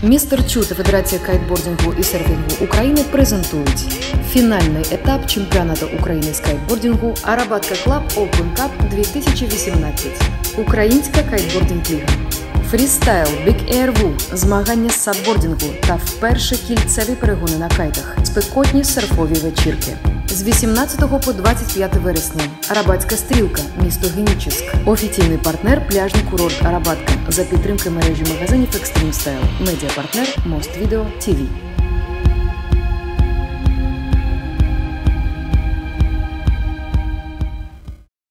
Містер Чу та Федерація кайтбордингу і серфінгу України презентують фінальний етап чемпіонату України з кайтбордингу Арабатка Клаб Open Cup 2018. Українська кайтбординг-ліга. Фрістайл, Big Air Woo, змагання з саббордингу та вперше кільцеві перегони на кайтах, спекотні серфові вечірки. З 18 по 25 вересня. Арабатська стрілка, місто Генічеськ. Офіційний партнер – пляжний курорт Арабатка за підтримки мережі магазинів Extreme Style. Медіапартнер – Most Video TV.